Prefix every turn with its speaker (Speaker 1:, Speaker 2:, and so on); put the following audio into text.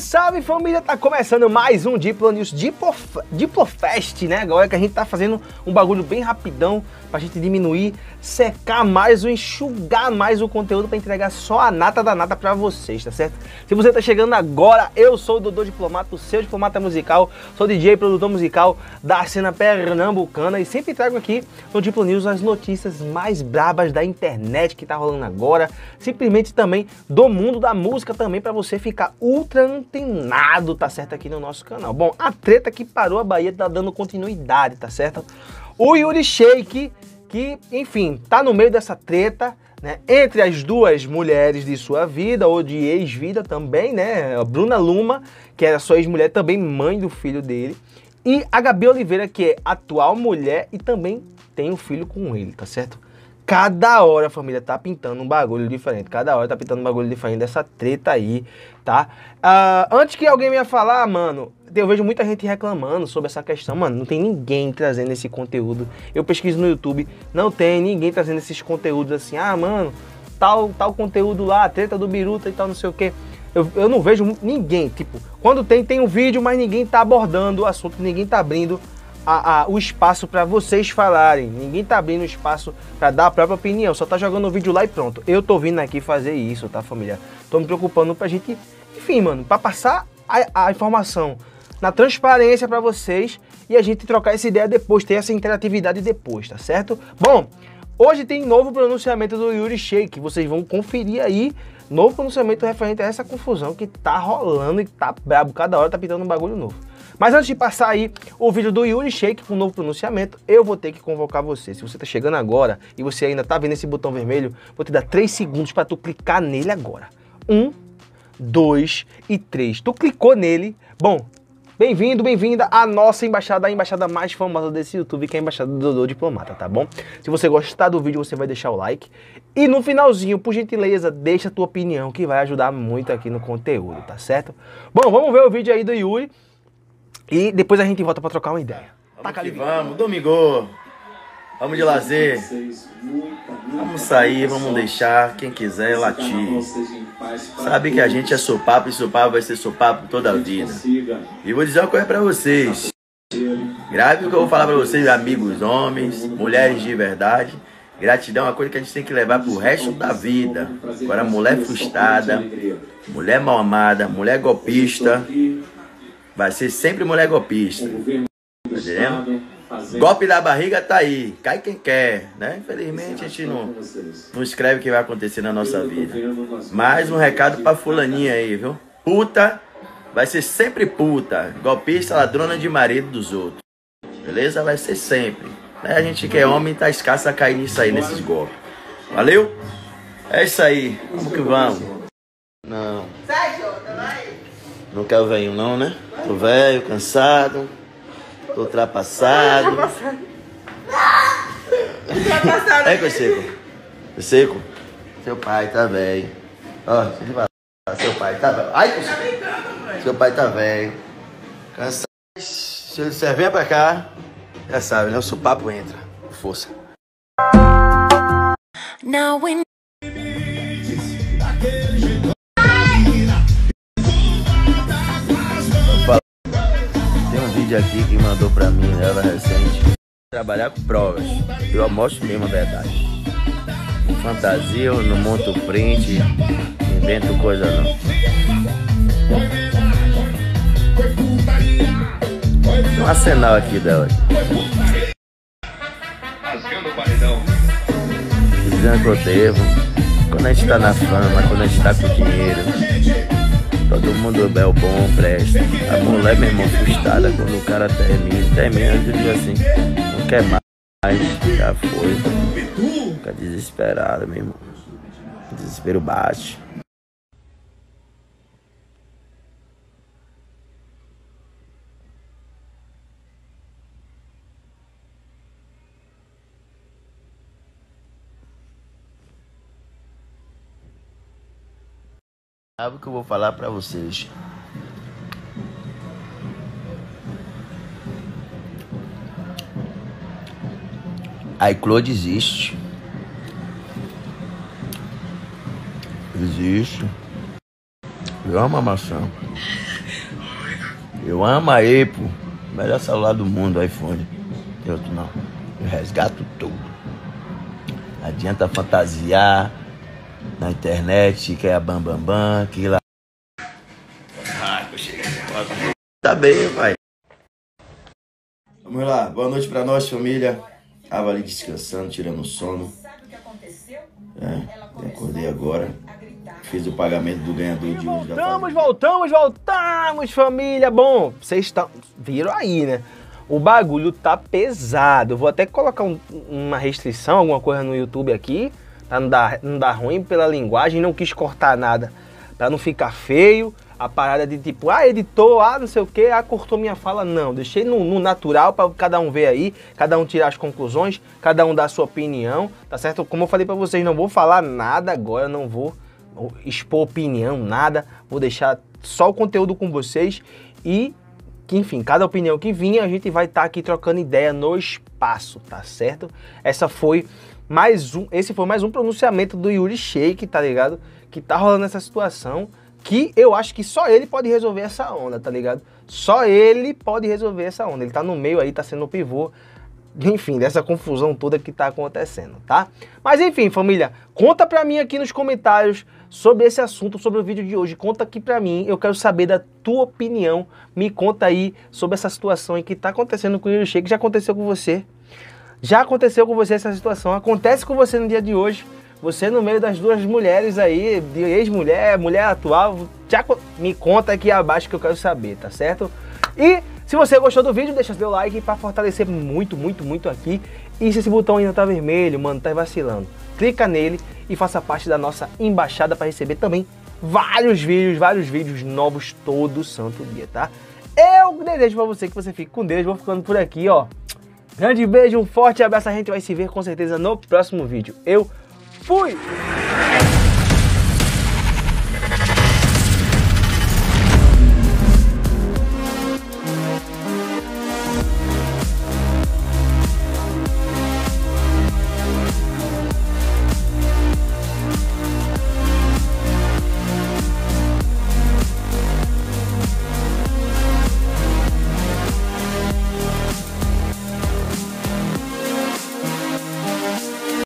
Speaker 1: Salve família, tá começando mais um Diplo News Diplofest, né? Agora que a gente tá fazendo um bagulho bem rapidão pra gente diminuir, secar mais, ou enxugar mais o conteúdo pra entregar só a nata da nata pra vocês, tá certo? Se você tá chegando agora, eu sou o Dodô Diplomata, o seu diplomata musical, sou DJ, produtor musical da cena pernambucana e sempre trago aqui no Diplo News as notícias mais brabas da internet que tá rolando agora, simplesmente também do mundo da música também, pra você ficar ultra antenado, tá certo, aqui no nosso canal. Bom, a treta que parou a Bahia tá dando continuidade, tá certo? O Yuri Shake, que, enfim, tá no meio dessa treta, né, entre as duas mulheres de sua vida, ou de ex-vida também, né, a Bruna Luma, que era sua ex-mulher, também mãe do filho dele, e a Gabi Oliveira, que é atual mulher e também tem um filho com ele, tá certo? Cada hora a família tá pintando um bagulho diferente, cada hora tá pintando um bagulho diferente dessa treta aí, tá? Antes que alguém venha falar, mano, eu vejo muita gente reclamando sobre essa questão, mano, não tem ninguém trazendo esse conteúdo. Eu pesquiso no YouTube, não tem ninguém trazendo esses conteúdos assim, mano, tal conteúdo lá, treta do Biruta e tal, não sei o que. Eu não vejo ninguém, tipo, quando tem um vídeo, mas ninguém tá abordando o assunto, ninguém tá abrindo o espaço para vocês falarem, ninguém tá abrindo espaço para dar a própria opinião, só tá jogando o vídeo lá e pronto. Eu tô vindo aqui fazer isso, tá, família? Tô me preocupando pra gente, enfim, mano, pra passar a informação na transparência pra vocês e a gente trocar essa ideia depois, ter essa interatividade depois, tá certo? Bom, hoje tem novo pronunciamento do Yuri Shake, vocês vão conferir aí, novo pronunciamento referente a essa confusão que tá rolando e tá brabo, cada hora tá pintando um bagulho novo. Mas antes de passar aí o vídeo do Yuri Shake com um novo pronunciamento, eu vou ter que convocar você. Se você tá chegando agora e você ainda tá vendo esse botão vermelho, vou te dar 3 segundos para tu clicar nele agora. 1, 2 e 3. Tu clicou nele. Bom, bem-vindo, bem-vinda à nossa embaixada, a embaixada mais famosa desse YouTube, que é a embaixada do Dodô Diplomata, tá bom? Se você gostar do vídeo, você vai deixar o like. E no finalzinho, por gentileza, deixa a tua opinião, que vai ajudar muito aqui no conteúdo, tá certo? Bom, vamos ver o vídeo aí do Yuri. E depois a gente volta pra trocar uma ideia.
Speaker 2: Vamos, domingo. Vamos de lazer. Vamos sair, vamos deixar quem quiser latir. Sabe que a gente é sopapo e sopapo vai ser sopapo toda a vida. E vou dizer uma coisa pra vocês. Grave o que eu vou falar pra vocês, amigos, homens, mulheres de verdade. Gratidão é uma coisa que a gente tem que levar pro resto da vida. Agora, mulher frustrada, mulher mal amada, mulher golpista, vai ser sempre mulher golpista. Tá entendendo? Golpe da barriga tá aí. Cai quem quer, né? Infelizmente a gente não escreve o que vai acontecer na nossa vida. Mais um recado pra fulaninha aí, viu? Puta vai ser sempre puta. Golpista, ladrona de marido dos outros. Beleza? Vai ser sempre. A gente que é homem tá escasso a cair nisso aí, nesses golpes. Valeu? É isso aí. Vamos que vamos. Não. Não quero velho não, né? Tô velho, cansado. Tô ultrapassado. É, Coseco. Coseco. Seu pai tá velho. Ó, deixa eu falar. Seu pai tá velho. Ai, Coseco. Seu pai tá velho. Cansado. Se você vem pra cá, já sabe, né? O sopapo entra. Força. Now we... aqui que mandou pra mim, ela recente, trabalhar com provas. Eu mostro mesmo a verdade. Não fantasia, eu não monto print, não invento coisa não. Tem um arsenal aqui dela. Dizendo que eu devo. Quando a gente tá na fama, quando a gente tá com dinheiro, todo mundo é o bom, presta. A mulher, meu irmão, frustrada quando o cara termina, eu digo assim, não quer mais, já foi. Fica desesperado, meu irmão. Desespero baixo. Sabe o que eu vou falar pra vocês? A iCloud existe. Existe. Eu amo a maçã. Eu amo aí, pô. Melhor celular do mundo, iPhone. Tem outro não. Eu resgato tudo. Adianta fantasiar na internet, que é a bambambam, que lá. Ah, eu cheguei. Tá bem, pai. Vamos lá. Boa noite pra nós, família. Tava ali descansando, tirando o sono. Acordei agora. Fiz o pagamento do ganhador de hoje.
Speaker 1: Voltamos, família. Bom, vocês viram aí, né? O bagulho tá pesado. Eu vou até colocar uma restrição, alguma coisa no YouTube aqui, pra não dar ruim pela linguagem. Não quis cortar nada, pra não ficar feio. A parada de tipo, editou, não sei o que, cortou minha fala. Não, deixei no natural pra cada um ver aí, cada um tirar as conclusões, cada um dar a sua opinião, tá certo? Como eu falei pra vocês, não vou falar nada agora, não vou expor opinião, nada. Vou deixar só o conteúdo com vocês e que, enfim, cada opinião que vinha, a gente vai estar aqui trocando ideia no espaço, tá certo? Esse foi mais um pronunciamento do Yuri Sheik, tá ligado? Que tá rolando essa situação, que eu acho que só ele pode resolver essa onda, tá ligado? Só ele pode resolver essa onda. Ele tá no meio aí, tá sendo o pivô, enfim, dessa confusão toda que tá acontecendo, tá? Mas enfim, família, conta pra mim aqui nos comentários sobre esse assunto, sobre o vídeo de hoje. Conta aqui pra mim, eu quero saber da tua opinião. Me conta aí sobre essa situação aí que tá acontecendo com o Yuri Sheik. Já aconteceu com você? Já aconteceu com você essa situação? Acontece com você no dia de hoje? Você no meio das duas mulheres aí, de ex-mulher, mulher atual, já me conta aqui abaixo que eu quero saber, tá certo? E se você gostou do vídeo, deixa seu like pra fortalecer muito, muito, muito aqui. E se esse botão ainda tá vermelho, mano, tá vacilando, clica nele e faça parte da nossa embaixada para receber também vários vídeos novos todo santo dia, tá? Eu desejo pra você que você fique com Deus, vou ficando por aqui, ó. Grande beijo, um forte abraço, a gente vai se ver com certeza no próximo vídeo. Eu fui!